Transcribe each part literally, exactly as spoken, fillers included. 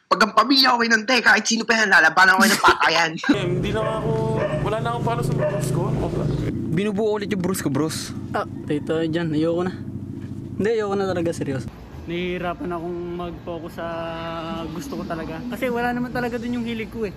Pag ang pamilya ko ng te, kahit sino pa yan, lalabanan ko ng patayan. Eh, hindi na ako, wala na akong palo sa bros ko. Ano ba? Binubuo ulit yung bros ko, bros. Ah, tito dyan, ayoko na. Hindi, ayoko na talaga, seryoso. Nahihirapan akong mag-focus sa gusto ko talaga. Kasi wala naman talaga dun yung hilig ko eh.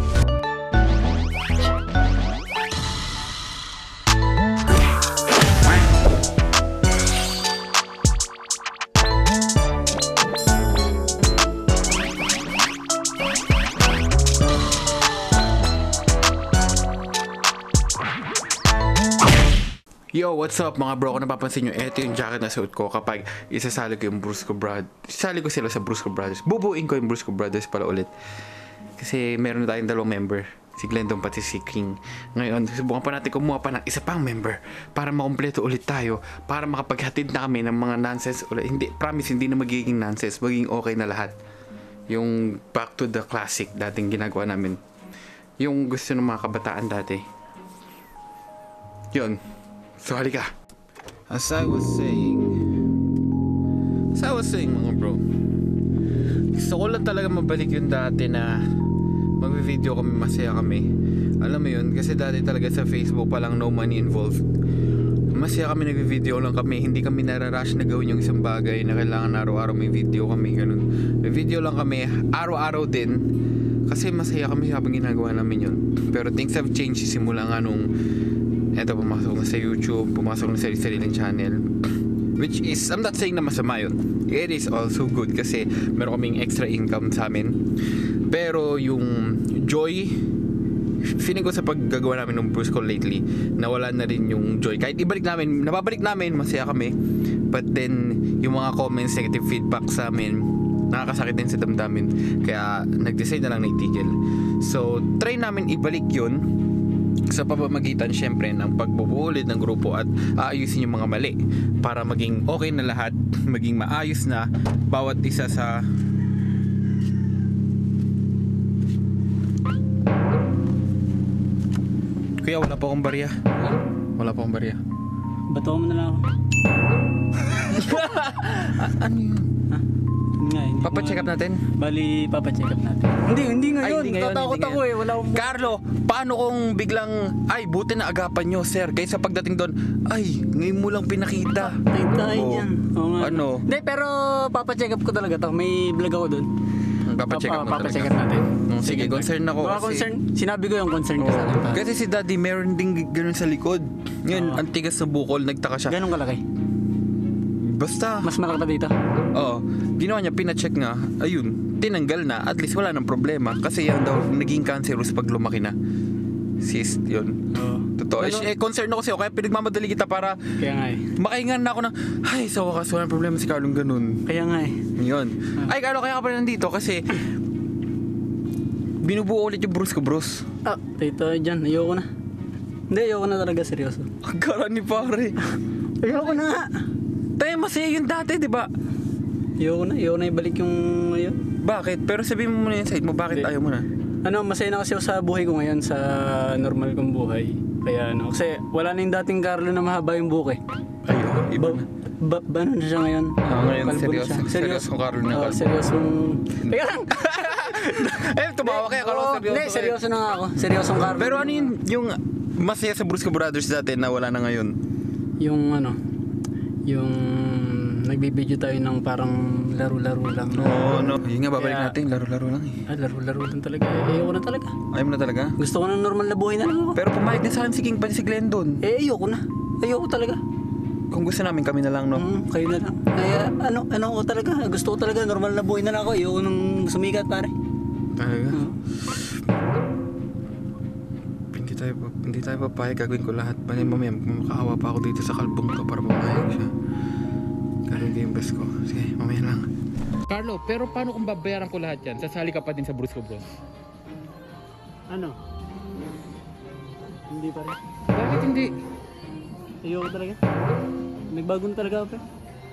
Yo, what's up mga bro? Kung napapansin nyo, eto yung jacket na suot ko kapag isasali ko yung Brusco Brothers. Isasali ko sila sa Brusco Brothers. Bubuin ko yung Brusco Brothers pala ulit. Kasi meron na tayong dalawang member. Si Glendon pati si King. Ngayon, subukan pa natin kumuha pa ng isa pang member para makompleto ulit tayo. Para makapaghatid na kami ng mga nonsense ulit. Hindi, promise, hindi na magiging nonsense. Magiging okay na lahat. Yung back to the classic dating ginagawa namin. Yung gusto ng mga kabataan dati. Yun. So, halika. As I was saying, as I was saying mga bro, gusto ko lang talaga mabalik yung dati na mag-video kami, masaya kami. Alam mo yun, kasi dati talaga sa Facebook pa lang no money involved. Masaya kami, nag-video lang kami. Hindi kami nararush na gawin yung isang bagay na kailangan araw-araw may video kami. Ganun. May video lang kami, araw-araw din. Kasi masaya kami habang ginagawa namin yun. Pero things have changed simula nga nung eto, pumasok na sa YouTube, pumasok na sa sariling channel. Which is, I'm not saying na masama yun. It is also good kasi meron kaming extra income sa amin. Pero yung joy, feeling ko sa paggagawa namin ng Brusco lately, nawala na rin yung joy. Kahit ibalik namin, nababalik namin, masaya kami. But then, yung mga comments, negative feedback sa amin, nakakasakit din sa damdamin. Kaya, nag-decide na lang na itigil. So, try namin ibalik yun sa pamamagitan syempre ng pagbubuo ulit ng grupo at aayusin yung mga mali para maging okay na lahat, maging maayos na bawat isa sa Kuya, wala pa akong barya. Wala pa akong barya. Bato mo na lang ako. A- ano yun? Ha? Nga, hindi Papa-check ko- up natin? Bali, papacheck up natin. Hindi, hindi ngayon. Ay, hindi ngayon, Tatakot hindi ako eh. Wala akong... Carlo, paano kung biglang, ay, buti na agapan nyo, sir. Kaysa pagdating doon, ay, ngayon mo lang pinakita. Tayo Oh. yan. Oo nga. Ano? Hindi, pero papacheck up ko talaga to. May vlog ako doon. Papacheck up mo Papacheck up talaga. natin. Mm, sige, concern ako Baka kasi- concern. Sinabi ko yung concern ko sa akin. pa. Kasi si daddy meron ding ganun sa likod. Ngayon, Oo. ang tigas sa bukol, nagtaka siya. Ganun kalaki. Basta, Mas malaki pa dito. oo, ginawa niya, pinacheck nga, ayun, tinanggal na, at least wala nang problema. Kasi yan daw, naging cancerous pag lumaki na. Sis, yun. Oo. Totoo. Ano- Eh, concern ako sa'yo, kaya pinagmamadali kita para Kaya nga eh. makaingan na ako na, ay, sa wakas, walang problema si Carlong ganun. Kaya nga eh. Yun. Ay, Carlo, kaya ka pala nandito kasi binubuo ulit yung Brusco Bros. Ah, tito dyan. Ayoko na. Hindi, ayoko na talaga, seryoso. Ang gara ni pare. Ayoko na nga. Tayo, masaya yun dati, di ba? Ayoko na. Ayoko na ibalik yung ngayon. Bakit? Pero sabihin mo muna yung side mo, bakit Hindi. ayaw mo na? Ano, masaya na kasi ako sa buhay ko ngayon, sa normal kong buhay. Kaya ano, kasi wala na yung dating Carlo na mahaba yung buhok eh. Ay, oh, iba Ba, na. ba, ba ano na siya ngayon? Ah, ngayon, Kalbo na seryoso. siya. Seryosong Carlo na Oo, kalbo. seryosong... Teka lang! Eh, tumawa kaya, Carlo, Oo, seryoso. Hindi, kayo. seryoso na nga ako. Seryosong Carlo. Pero ano yun, yung masaya sa Brusco Brothers dati na wala na ngayon? Yung ano, yung nagbibideo tayo ng parang laro-laro lang. Oo, no. Yun nga, babalik Kaya- natin, laro-laro lang eh. Ah, laro-laro lang talaga. Eh, ayoko na talaga. Ayaw mo na talaga? Gusto ko ng normal na buhay na lang ako. Pero pumayag na sa akin si King pati si Glendon. Eh, ayoko na. Ayoko talaga. Kung gusto namin, kami na lang, no? Mm, kayo na lang. Kaya ano, ano ko talaga. Gusto ko talaga normal na buhay na lang ako. Ayoko nang sumikat, pare. Talaga? Oo. Hindi tayo, hindi tayo papayag, gagawin ko lahat. Bali mamaya, makakawa pa ako dito sa kalbong to para pumayag siya. Gagawin ko yung best ko. Sige, mamaya lang. Carlo, pero paano kung babayaran ko lahat yan? Sasali ka pa din sa Brusco Bros. Ano? Hindi pa rin. Bakit hindi? Ayoko talaga. Nagbago na talaga ako, pre.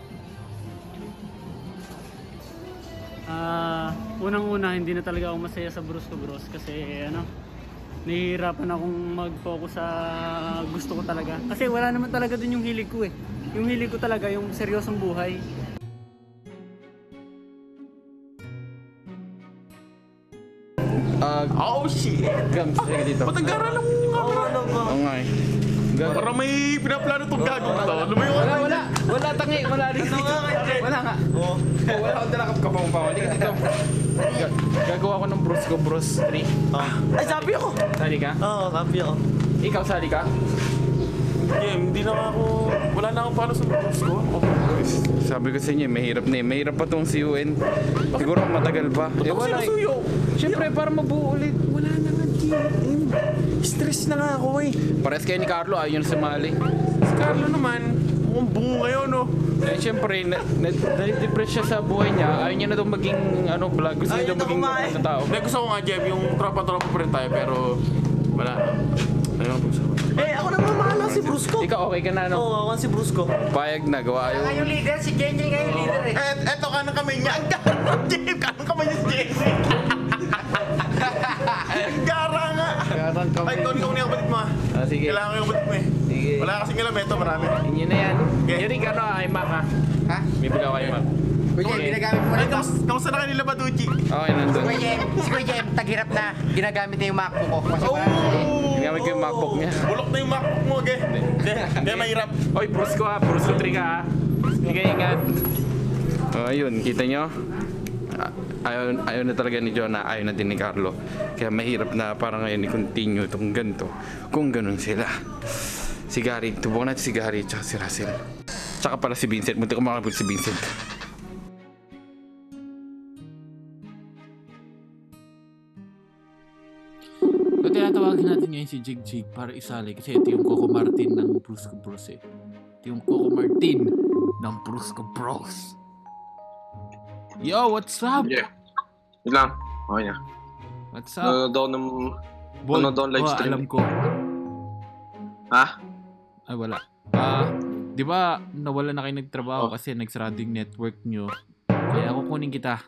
Ah, unang-una hindi na talaga ako masaya sa Brusco Bros kasi ano, nahihirapan akong mag-focus sa gusto ko talaga. Kasi wala naman talaga dun yung hilig ko eh. Yung hilig ko talaga yung seryosong buhay. Ah, Oh, shit! Gams, halika dito. Patanggaran ng camera. Oo nga eh. Gag- Para may pinaplano tong gagawin to. Ano ba yung Wala, wala. Wala, tangi. Wala dito. Wala nga. Oo. Wala akong dala ka pang pang. Halika dito. Ga- Gagawa ko ng bros ko, bros three. Ay, sabi ako. Sali ka? Oo, sabi ako. Ikaw, sali ka? game? Hindi na ako... Wala na akong follow sa bros ko. Oh, Sabi ko sa inyo, mahirap na eh. Mahirap pa tong si U N. Siguro matagal pa. Eh, ako wala eh. sinusuyo. Siyempre, para mabuo ulit. Wala na nga, G M. Stress na nga ako eh. Pares kayo ni Carlo, ayaw na sumali. Si Carlo naman, mukhang bungo ngayon, no? Eh, siyempre, na, na, na-depress siya sa buhay niya. Ayaw niya na daw maging, ano, vlog. Gusto niya Ayaw daw na maging kumain. sa tao. Hindi, gusto ko nga, Jeff, yung tropa-tropa pa rin tayo, pero... Wala. Ayaw na pag-usapan. Eh, ako naman mahala si Brusco. Ikaw, okay ka na, no? Oo, ako si Brusco. Payag na, gawa ayaw. Yung leader, si Jenny nga yung leader eh. Et, eto ka ng kamay niya. Ang Jeff, kanang kamay niya si Jeff. Gara nga. Garang kami. Ay, ikaw, ikaw na yung kapatid mo, ah. Ah, sige. Kailangan ko yung kapatid mo, eh. Sige. Wala kasing alam, eto, marami. Inyo na yan. Okay. Yun rin ka, no? Ay, Mac, ha? Ha? Bibili ako kay Mac. Kuya, Okay. ginagamit mo na Ay, ito. kamusta, kamusta na kanila, Baduchi? Okay, nandun. Si Kuya, si Kuya, taghirap na. Ginagamit na yung MacBook ko. Kasi wala na eh. Ginamit ko yung MacBook niya. Bulok na yung MacBook mo, okay? Hindi, hindi, mahirap. Oy, Bruce ko ha. Bruce ko three ka ha. Sige, ingat. Oh, ayun, kita nyo? Ah, Ayaw, ayaw na talaga ni Jonah, ayaw na din ni Carlo. Kaya mahirap na parang ngayon i-continue itong ganito. Kung ganun sila. Si Gary, tubukan natin si Gary tsaka si Russell. Tsaka pala si Vincent. Munti ko makapag si Vincent. So, tinatawagin natin ngayon si Jig Jig para isali kasi ito yung Coco Martin ng Brusco Bros eh. Ito yung Coco Martin ng Brusco Bros. Yo, what's up? Yeah. Yun lang. Okay na. What's up? Nanonood ako ng... Bold. ano daw, live Oh, stream? alam ko. Ha? Ay, wala. Ah, di ba nawala na kayo nagtrabaho Oh. kasi nagsarado yung network nyo? Kaya kukunin kita.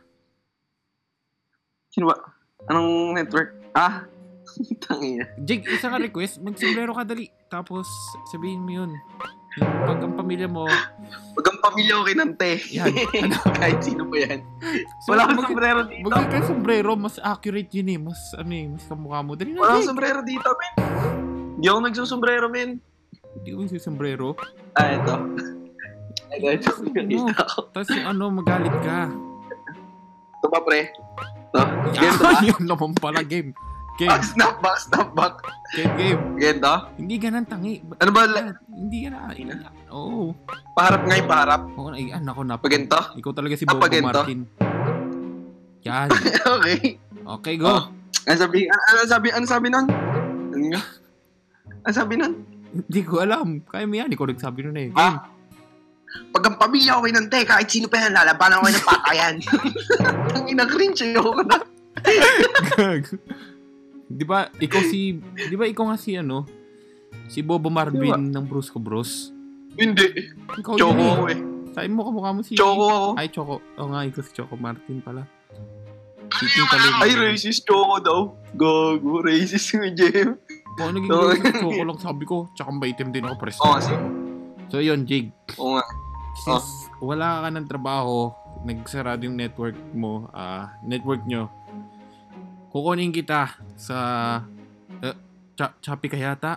Sino ba? Anong network? Ah? Tangina. Jig, isang request, magsombrero ka dali. Tapos sabihin mo yun. Yung pag ang pamilya mo, Huwag kang pamilya ko kinante. Yan. Ano? Kahit sino pa yan. So, Wala akong mag- sombrero dito. Magkakaroon ka sombrero, mas accurate yun eh. Mas ano eh, mas kamukha mo. Dali na, Wala akong Jig. sombrero dito, men. Hindi ako nagsusombrero, men. Hindi ko yung sombrero. Ah, ito. Ito, ito. Ano? Ito ako. Tapos yung ano, magalit ka. Ito pa, pre. Ito. Game to, Yan, ah. yun naman pala game. Game, Ah, snap back, snap back. game, game. Game to. Hindi ganun tangi. Ba- Ano ba? la- Hindi ka na. Oo. Paharap nga yung paharap. Oo, ay, anak ko na. Pag ganito? Ikaw talaga si Ah, Bobo pag ganito? Martin. Yan. Okay. Okay, go. Oh. Ano sabi? Ano, ano sabi? Ano sabi nun? Ano nga? Ano sabi nun? Hindi ko alam. Kaya mo yan. Ikaw nagsabi nun eh. Game. Ah. Pag ang pamilya ko kinante, kahit sino pa yan, lalabanan ko kayo ng patayan. Ang ina-cringe ayoko na. Gag. Di ba, ikaw si... Di ba ikaw nga si ano? Si Bobo Marvin ng Brusco Bros. Hindi. Ikaw Choco yun ako eh. eh. Sabi mo kamukha mo si... Choco ako. Ay, Choco. Oo nga, ikaw si Choco Martin pala. Si Ting Talim. Ay, racist Choco daw. Gago, racist yung Jem. Kung ano naging Oo. racist Choco lang sabi ko. Tsaka maitim din ako presto. Oo, kasi. So yun, Jig. Oo nga. Since wala ka ng trabaho, nagsarado yung network mo, ah, network nyo, kukunin kita sa uh, cha- Chappy ka yata?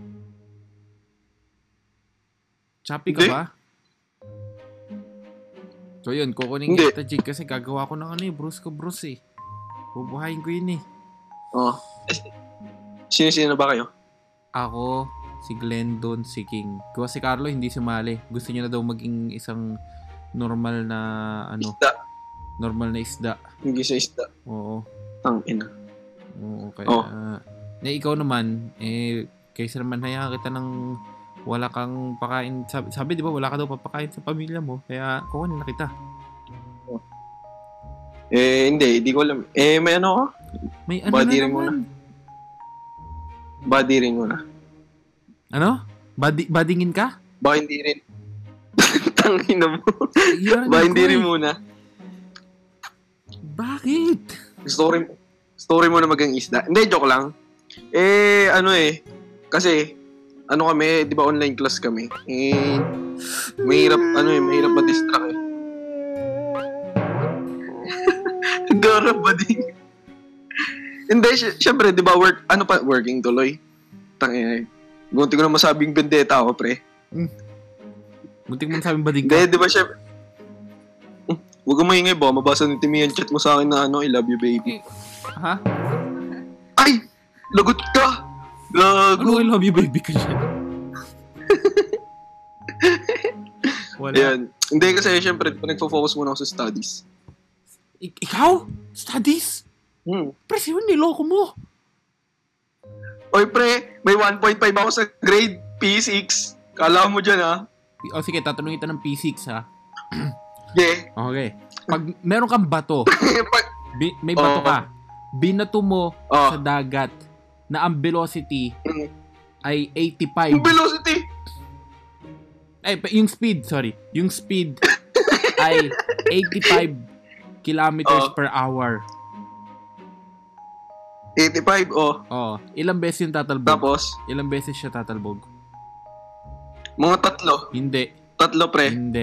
Chappy ka Hindi. ba? So yun, kukunin Hindi. kita, Jig, kasi gagawa ko ng ano eh, Brusco Bros eh. Bubuhayin ko yun eh. Oo. Sino-sino ba kayo? Ako, si Glendon, si King. Kaya si Carlo hindi sumali. Gusto niya na daw maging isang normal na ano, Isda. normal na isda. Hindi sa isda. Oo. Tang ina. Oo, kaya... Oh. Na ikaw naman, eh, kaysa naman hayaan kita ng wala kang pakain. Sabi, sabi di ba, wala ka daw papakain sa pamilya mo. Kaya, kukunin na kita. Eh, hindi. Hindi ko alam. Eh, may ano ako? May ano Body na ring muna. naman. Body ring muna. Ano? Badi, badingin ka? Baka hindi rin. Tangina mo. Yan, Baka hindi ko rin eh. muna. Bakit? Story, story mo na magang isda. Hindi, joke lang. Eh, ano eh. Kasi, ano kami, di ba online class kami. Eh, mahirap, ano eh, mahirap ma-distract eh. Gara ba din? Hindi, sy- syempre, di ba, work, ano pa, working tuloy. Tangina. Gunti ko na masabing vendetta ako, pre. Muntik mo sabing bading Hindi, ka. di ba, syempre, huwag kang maingay ba, mabasa ni Timmy yung chat mo sa akin na ano, I love you, baby. Ha? Ay! Lagot ka! Ano Gago! I love you baby ka dyan? Wala. Ayan. Hindi kasi, syempre, nagfo-focus muna ako sa studies. Ik- ikaw? Studies? Hmm. Pre, sino niloko mo? Oy, pre, may one point five ako sa grade P six. Kala mo dyan, ha? O sige, tatanungin kita ng P six ha. Yeah. Okay. Pag meron kang bato, Pag- bi- may bato Oo. ka, binato mo Oo. sa dagat na ang velocity Mm. ay eighty-five. Yung velocity! Ay, pa- yung speed, sorry. Yung speed ay eighty-five kilometers Oo. per hour. eighty-five, oh. Oh, ilang beses yung tatalbog? Tapos, Ilang beses siya tatalbog? mga tatlo. Hindi. Tatlo, pre. Hindi.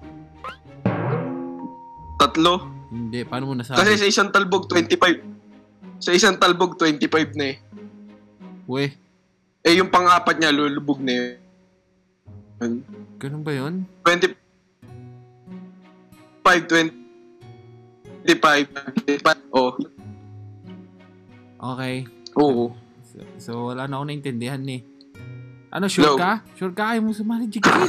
Tatlo. Hindi. Paano mo nasabi? Kasi sa isang talbog, twenty-five. Sa isang talbog, twenty-five na eh. Weh, Eh, yung pang-apat niya, lulubog na yun. ganun ba yun? twenty-five, twenty-five, twenty-five. Oh, Okay. oo. So, so wala na ako naintindihan eh. Ano, sure Hello? ka? Sure ka? Ayaw mo sumali, jig-jig.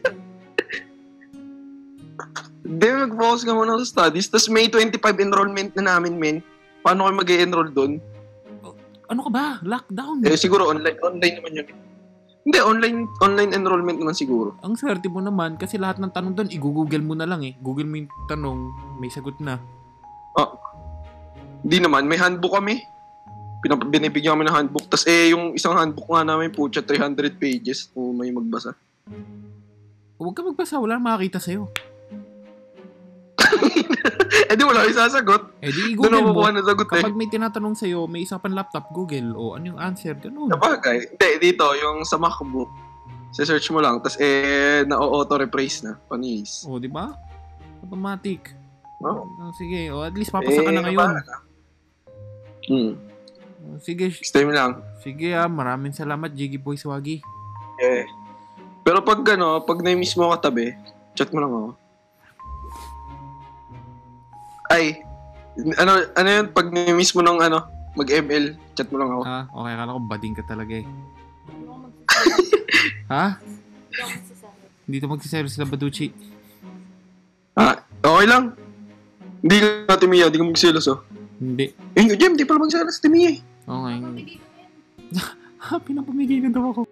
Hindi, mag-focus ka muna sa studies. Tapos May twenty-five enrollment na namin, men. Paano kayo mag-e-enroll doon? Ano ka ba? Lockdown. Eh, siguro online. Online naman yun. Hindi, online online enrollment naman siguro. Ang swerte mo naman kasi lahat ng tanong doon, i-google mo na lang eh. Google mo yung tanong, may sagot na. Oh. Hindi naman, may handbook kami. Pinap- binibigyan kami ng handbook. Tapos eh, yung isang handbook nga namin, putya, three hundred pages. Kung may magbasa. Huwag ka magbasa, wala nang makakita sa'yo. Eh di wala yung sasagot. Eh di Doon i-google ako mo. kukuha ng sagot eh. Kapag may tinatanong sa'yo, may isa pang laptop, Google. O ano yung answer, ganun. Sabagay. Hindi, dito, yung sa MacBook. Sa-search mo lang. Tapos eh, na-auto-rephrase na. Panis. O, di ba? Automatic. Oh. O, sige, o at least papasa ka na ngayon. bahala ka. Hmm. O, sige, Stay mo lang. sige ah, maraming salamat, Jiggy Boy Swaggy. Eh. Pero pag ano, pag na-miss mo katabi, chat mo lang ako. Ay, ano, ano yun, pag na-miss mo ng ano, mag-M L, chat mo lang ako. Ah, okay, akala ko bading ka talaga eh. Ha? Dito magsisero sila Baduchi. Ah, okay lang. Hindi ka natin Mia, hindi ka magsilos oh. Hindi. Eh, Jem, di pala magsilos si Mia eh. Okay. Ha, pinapamigay na daw ako.